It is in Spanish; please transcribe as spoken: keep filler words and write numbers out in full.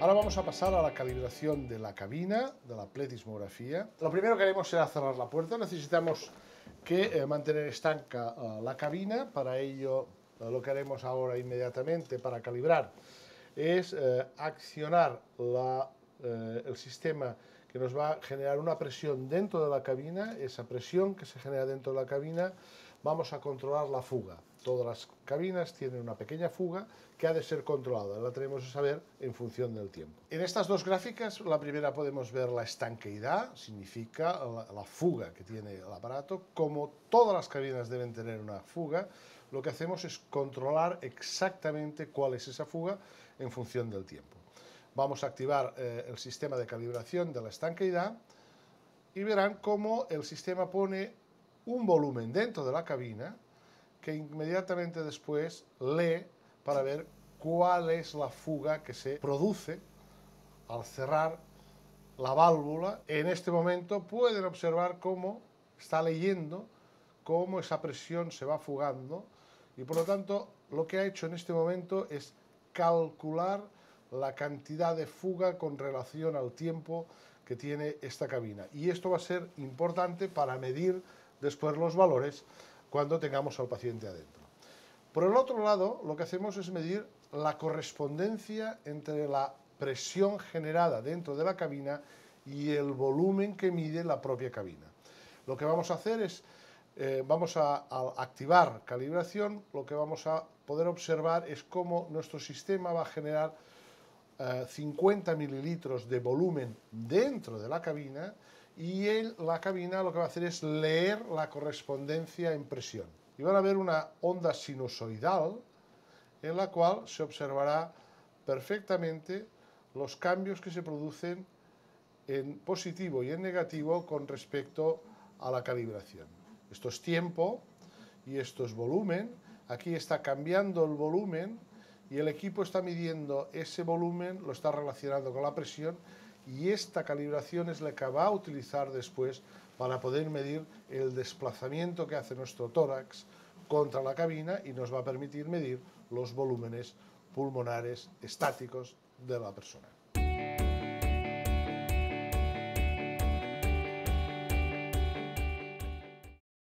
Ahora vamos a pasar a la calibración de la cabina, de la pletismografía. Lo primero que haremos será cerrar la puerta. Necesitamos que eh, mantener estanca uh, la cabina. Para ello, uh, lo que haremos ahora inmediatamente para calibrar es eh, accionar la, eh, el sistema que nos va a generar una presión dentro de la cabina. Esa presión que se genera dentro de la cabina, vamos a controlar la fuga. Todas las cabinas tienen una pequeña fuga que ha de ser controlada, la tenemos que saber en función del tiempo. En estas dos gráficas, la primera podemos ver la estanqueidad, significa la, la fuga que tiene el aparato. Como todas las cabinas deben tener una fuga, lo que hacemos es controlar exactamente cuál es esa fuga en función del tiempo. Vamos a activar eh, el sistema de calibración de la estanqueidad y verán cómo el sistema pone un volumen dentro de la cabina que inmediatamente después lee para ver cuál es la fuga que se produce al cerrar la válvula. En este momento pueden observar cómo está leyendo, cómo esa presión se va fugando y por lo tanto lo que ha hecho en este momento es calcular la cantidad de fuga con relación al tiempo que tiene esta cabina. Y esto va a ser importante para medir después los valores cuando tengamos al paciente adentro. Por el otro lado, lo que hacemos es medir la correspondencia entre la presión generada dentro de la cabina y el volumen que mide la propia cabina. Lo que vamos a hacer es, eh, vamos a, a activar calibración, lo que vamos a poder observar es cómo nuestro sistema va a generar eh, cincuenta mililitros de volumen dentro de la cabina y él, la cabina lo que va a hacer es leer la correspondencia en presión. Y van a ver una onda sinusoidal en la cual se observará perfectamente los cambios que se producen en positivo y en negativo con respecto a la calibración. Esto es tiempo y esto es volumen. Aquí está cambiando el volumen y el equipo está midiendo ese volumen, lo está relacionando con la presión y esta calibración es la que va a utilizar después para poder medir el desplazamiento que hace nuestro tórax contra la cabina y nos va a permitir medir los volúmenes pulmonares estáticos de la persona.